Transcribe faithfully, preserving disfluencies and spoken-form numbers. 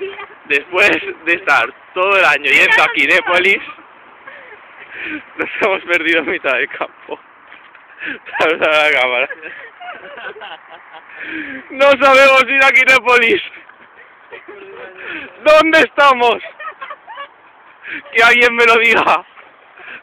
Después de estar todo el año yendo a Kinépolis, nos hemos perdido en mitad del campo. Saluda a la cámara. No sabemos ir a Kinépolis. ¿Dónde estamos? Que alguien me lo diga.